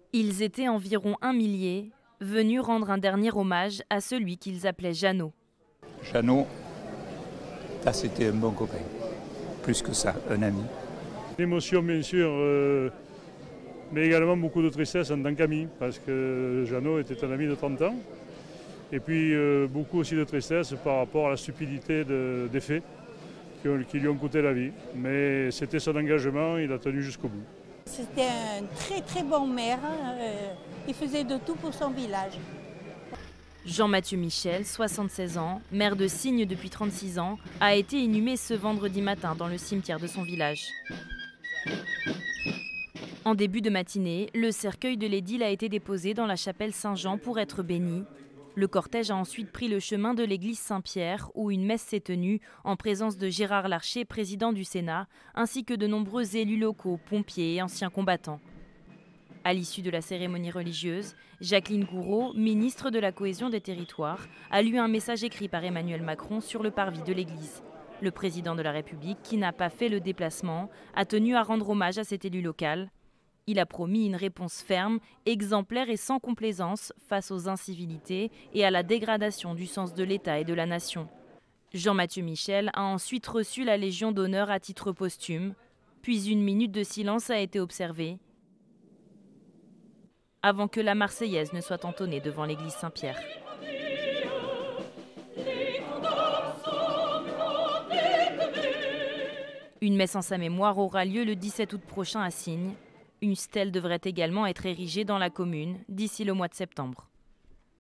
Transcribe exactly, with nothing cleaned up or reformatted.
Ils étaient environ un millier, venus rendre un dernier hommage à celui qu'ils appelaient Jeannot. Jeannot, ça c'était un bon copain, plus que ça, un ami. L'émotion bien sûr, euh, mais également beaucoup de tristesse en tant qu'ami, parce que Jeannot était un ami de trente ans. Et puis euh, beaucoup aussi de tristesse par rapport à la stupidité de, des faits qui, ont, qui lui ont coûté la vie. Mais c'était son engagement, il a tenu jusqu'au bout. C'était un très très bon maire, euh, il faisait de tout pour son village. Jean-Mathieu Michel, soixante-seize ans, maire de Signes depuis trente-six ans, a été inhumé ce vendredi matin dans le cimetière de son village. En début de matinée, le cercueil de l'édile a été déposé dans la chapelle Saint-Jean pour être béni. Le cortège a ensuite pris le chemin de l'église Saint-Pierre où une messe s'est tenue en présence de Gérard Larcher, président du Sénat, ainsi que de nombreux élus locaux, pompiers et anciens combattants. À l'issue de la cérémonie religieuse, Jacqueline Gouraud, ministre de la Cohésion des Territoires, a lu un message écrit par Emmanuel Macron sur le parvis de l'église. Le président de la République, qui n'a pas fait le déplacement, a tenu à rendre hommage à cet élu local. Il a promis une réponse ferme, exemplaire et sans complaisance face aux incivilités et à la dégradation du sens de l'État et de la nation. Jean-Mathieu Michel a ensuite reçu la Légion d'honneur à titre posthume, puis une minute de silence a été observée avant que la Marseillaise ne soit entonnée devant l'église Saint-Pierre. Une messe en sa mémoire aura lieu le dix-sept août prochain à Signes. Une stèle devrait également être érigée dans la commune d'ici le mois de septembre.